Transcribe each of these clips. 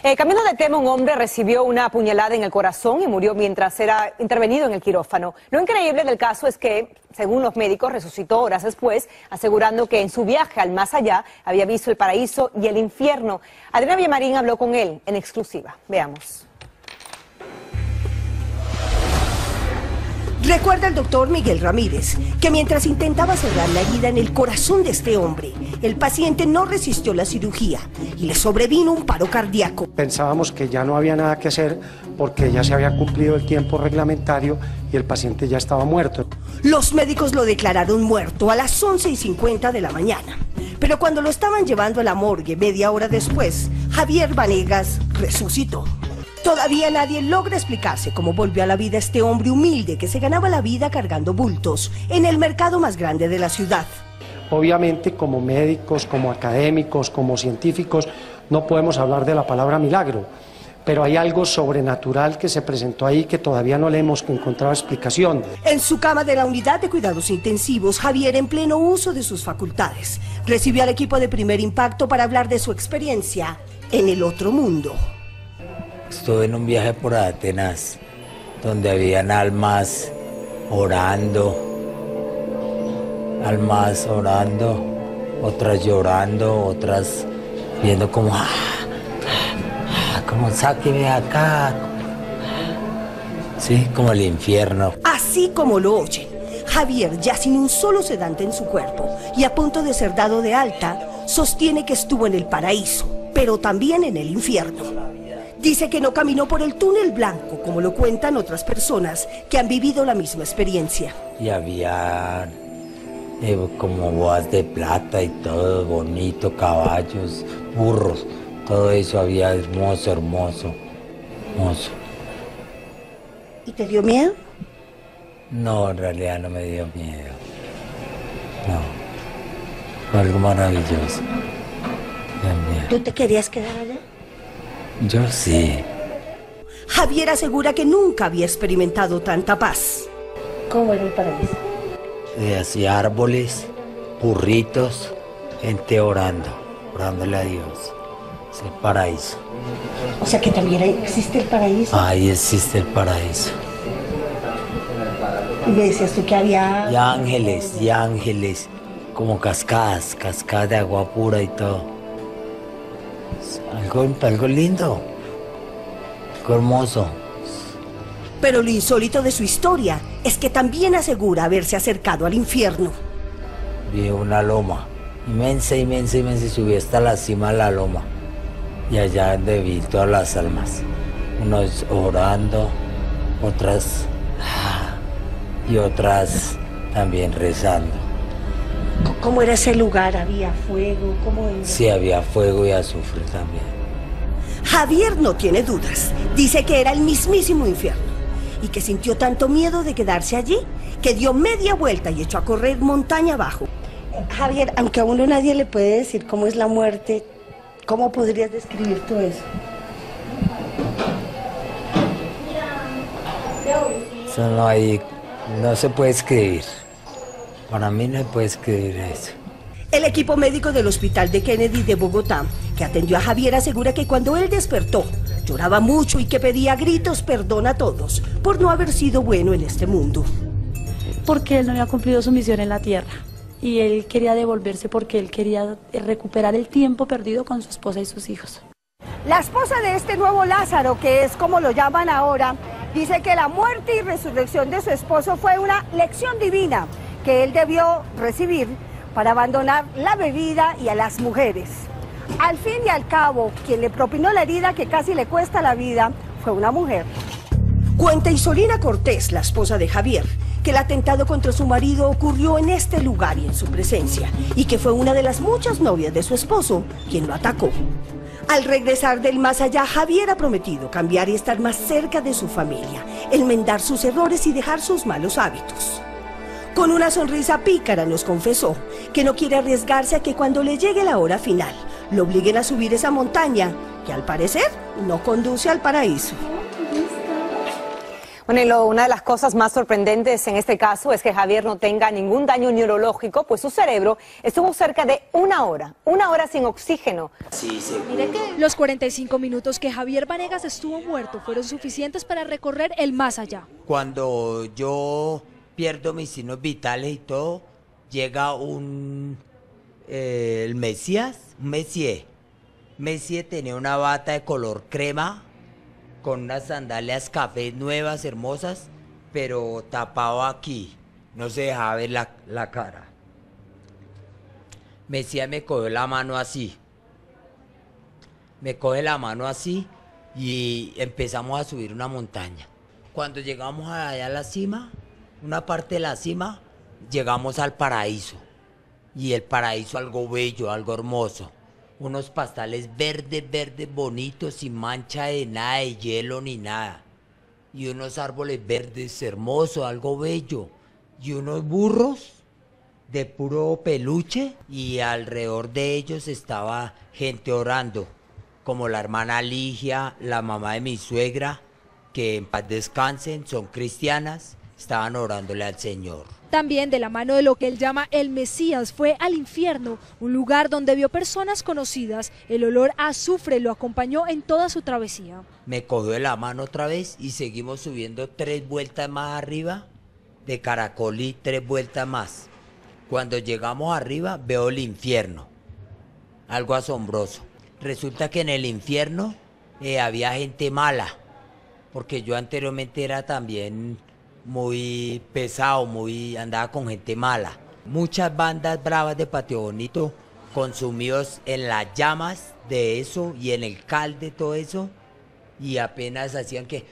Cambiando de tema, un hombre recibió una puñalada en el corazón y murió mientras era intervenido en el quirófano. Lo increíble del caso es que, según los médicos, resucitó horas después, asegurando que en su viaje al más allá había visto el paraíso y el infierno. Adriana Villamarín habló con él en exclusiva. Veamos. Recuerda el doctor Miguel Ramírez que mientras intentaba cerrar la herida en el corazón de este hombre, el paciente no resistió la cirugía y le sobrevino un paro cardíaco. Pensábamos que ya no había nada que hacer porque ya se había cumplido el tiempo reglamentario y el paciente ya estaba muerto. Los médicos lo declararon muerto a las 11:50 de la mañana. Pero cuando lo estaban llevando a la morgue media hora después, Javier Vanegas resucitó. Todavía nadie logra explicarse cómo volvió a la vida este hombre humilde que se ganaba la vida cargando bultos en el mercado más grande de la ciudad. Obviamente, como médicos, como académicos, como científicos, no podemos hablar de la palabra milagro, pero hay algo sobrenatural que se presentó ahí que todavía no le hemos encontrado explicación. En su cama de la unidad de cuidados intensivos, Javier, en pleno uso de sus facultades, recibió al equipo de Primer Impacto para hablar de su experiencia en el otro mundo. Estuve en un viaje por Atenas, donde habían almas orando, otras llorando, otras viendo como, como sáqueme de acá, sí, como el infierno. Así como lo oyen, Javier, ya sin un solo sedante en su cuerpo y a punto de ser dado de alta, sostiene que estuvo en el paraíso, pero también en el infierno. Dice que no caminó por el túnel blanco, como lo cuentan otras personas que han vivido la misma experiencia. Y había como bodas de plata y todo bonito, caballos, burros, todo eso había hermoso, hermoso, hermoso. ¿Y te dio miedo? No, en realidad no me dio miedo. No, fue algo maravilloso. ¿Tú te querías quedar allá? Yo sí. Javier asegura que nunca había experimentado tanta paz. ¿Cómo era el paraíso? Así árboles, burritos, gente orándole a Dios. Es el paraíso. O sea que también existe el paraíso. Ahí existe el paraíso. Y me decías tú que había... Y ángeles, como cascadas de agua pura y todo. Algo lindo, algo hermoso. Pero lo insólito de su historia es que también asegura haberse acercado al infierno. Vi una loma inmensa, y subí hasta la cima de la loma. Y allá vi todas las almas. Unos orando, otras y otras también rezando. ¿Cómo era ese lugar? ¿Había fuego? ¿Cómo era? Sí, había fuego y azufre también. Javier no tiene dudas. Dice que era el mismísimo infierno y que sintió tanto miedo de quedarse allí que dio media vuelta y echó a correr montaña abajo. Javier, aunque a uno nadie le puede decir cómo es la muerte, ¿cómo podrías describir tú eso? Eso no se puede escribir. Para mí no se puede escribir eso. El equipo médico del Hospital de Kennedy de Bogotá, que atendió a Javier, asegura que cuando él despertó, lloraba mucho y que pedía a gritos perdón a todos por no haber sido bueno en este mundo. Porque él no había cumplido su misión en la tierra y él quería devolverse porque él quería recuperar el tiempo perdido con su esposa y sus hijos. La esposa de este nuevo Lázaro, que es como lo llaman ahora, dice que la muerte y resurrección de su esposo fue una lección divina que él debió recibir para abandonar la bebida y a las mujeres. Al fin y al cabo, quien le propinó la herida que casi le cuesta la vida fue una mujer. Cuenta Isolina Cortés, la esposa de Javier, que el atentado contra su marido ocurrió en este lugar y en su presencia, y que fue una de las muchas novias de su esposo quien lo atacó. Al regresar del más allá, Javier ha prometido cambiar y estar más cerca de su familia, enmendar sus errores y dejar sus malos hábitos. Con una sonrisa pícara nos confesó que no quiere arriesgarse a que cuando le llegue la hora final lo obliguen a subir esa montaña que al parecer no conduce al paraíso. Bueno, y una de las cosas más sorprendentes en este caso es que Javier no tenga ningún daño neurológico, pues su cerebro estuvo cerca de una hora sin oxígeno. Sí, Mire que los 45 minutos que Javier Vanegas estuvo muerto fueron suficientes para recorrer el más allá. Cuando yo pierdo mis signos vitales y todo, llega el Mesías, Messier tenía una bata de color crema, con unas sandalias café nuevas, hermosas, pero tapado aquí, no se dejaba ver la cara. Mesías me cogió la mano así, y empezamos a subir una montaña. Cuando llegamos allá a la cima, una parte de la cima, llegamos al paraíso, y el paraíso algo bello, algo hermoso. Unos pastales verdes, bonitos, sin mancha de nada, de hielo ni nada. Y unos árboles verdes hermosos, algo bello. Y unos burros de puro peluche. Y alrededor de ellos estaba gente orando, como la hermana Ligia, la mamá de mi suegra, que en paz descansen, son cristianas, estaban orándole al Señor. También de la mano de lo que él llama el Mesías fue al infierno, un lugar donde vio personas conocidas. El olor a azufre lo acompañó en toda su travesía. Me cogió de la mano otra vez y seguimos subiendo 3 vueltas más arriba de Caracolí, 3 vueltas más. Cuando llegamos arriba veo el infierno, algo asombroso. Resulta que en el infierno había gente mala, porque yo anteriormente era también muy pesado, andaba con gente mala. Muchas bandas bravas de Patio Bonito consumidos en las llamas de eso y en el cal de todo eso, y apenas hacían que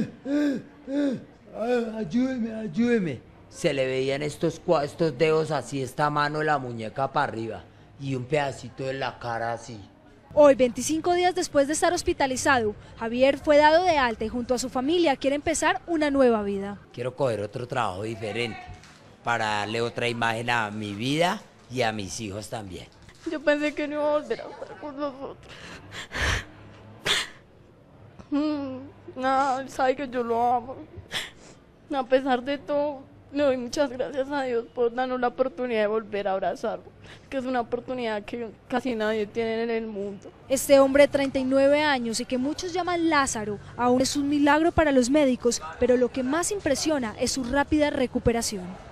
ayúdeme. Se le veían estos dedos así, esta mano de la muñeca para arriba y un pedacito de la cara así. Hoy, 25 días después de estar hospitalizado, Javier fue dado de alta y junto a su familia quiere empezar una nueva vida. Quiero coger otro trabajo diferente para darle otra imagen a mi vida y a mis hijos también. Yo pensé que no iba a volver a estar con nosotros. No, él sabe que yo lo amo. A pesar de todo, le doy muchas gracias a Dios por darnos la oportunidad de volver a abrazarlo, que es una oportunidad que casi nadie tiene en el mundo. Este hombre de 39 años y que muchos llaman Lázaro, aún es un milagro para los médicos, pero lo que más impresiona es su rápida recuperación.